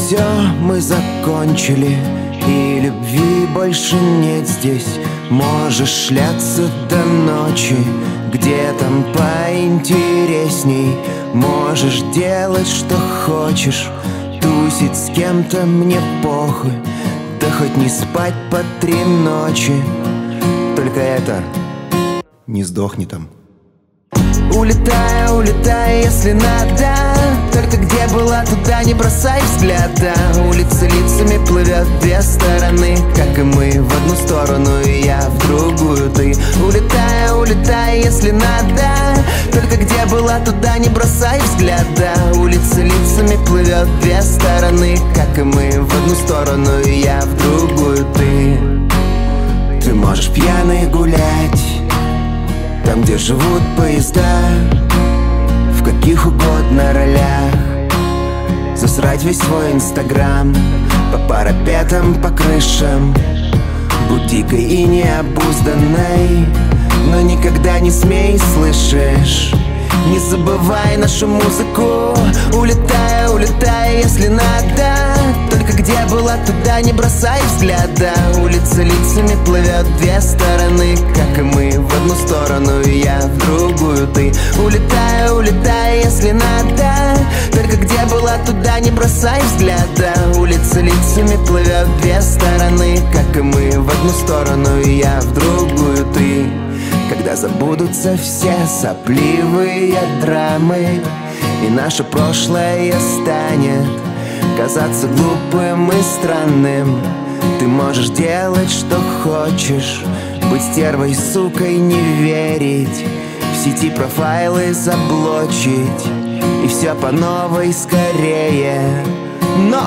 все мы закончили, и любви больше нет здесь. Можешь шляться до ночи, где там поинтересней. Можешь делать, что хочешь, тусить с кем-то мне похуй. Да хоть не спать по 3 ночи, только это, не сдохни там. Улетай, улетай, если надо, только где была, туда не бросай взгляда. Улица лицами плывет две стороны, как и мы, в одну сторону и я в другую ты. Улетай, улетай, если надо, только где была, туда не бросай взгляда. Улица лицами плывет две стороны, как и мы, в одну сторону и я в другую ты. Ты можешь пьяный гулять там, где живут поезда, в каких угодно ролях, засрать весь свой инстаграм по парапетам, по крышам, будь дикой и необузданной, но никогда не смей, слышишь? Не забывай нашу музыку. Улетай, улетай, если надо, только где была, туда не бросай взгляда. Улица лицами плывет две стороны, как и мы, в одну сторону и я в другую ты. Улетай, улетай, если надо, только где была, туда не бросай взгляда. Улица лицами плывет две стороны, как и мы, в одну сторону и я в другую ты. Когда забудутся все сопливые драмы, и наше прошлое станет казаться глупым и странным, ты можешь делать, что хочешь, быть стервой, сукой, не верить, в сети профайлы заблочить, и все по новой скорее. Но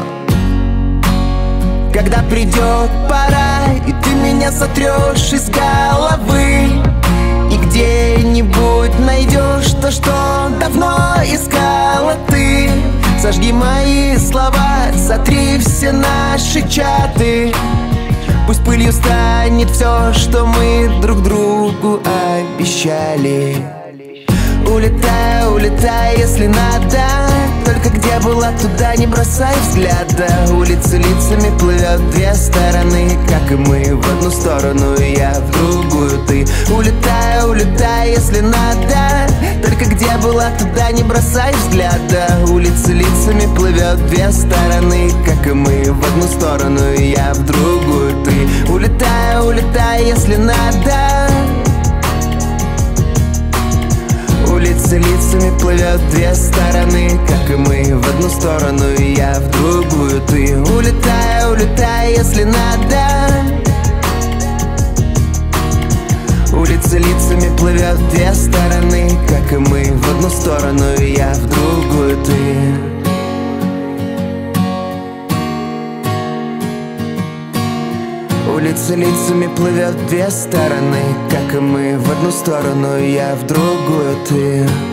когда придет пора, и ты меня сотрешь из головы, и где-нибудь найдешь то, что давно искала ты, сожги мои слова, сотри все наши чаты. Пусть пылью станет все, что мы друг другу обещали. Улетай, улетай, если надо, только где была, туда не бросай взгляда. Улица лицами плывет две стороны, как и мы, в одну сторону и я в другую ты. Улетай, улетай, если надо, только где была, туда не бросай взгляда. Улица лицами плывет две стороны, как и мы, в одну сторону и я в другую ты. Улетай, улетай, если надо. Улица лицами плывет две стороны, как и мы, в одну сторону и я в другую ты. Улетай, улетай, если надо. Улица лицами плывет две стороны, как и мы, в одну сторону и я в другую ты. Улица лицами плывет две стороны, как и мы, в одну сторону и я в другую ты.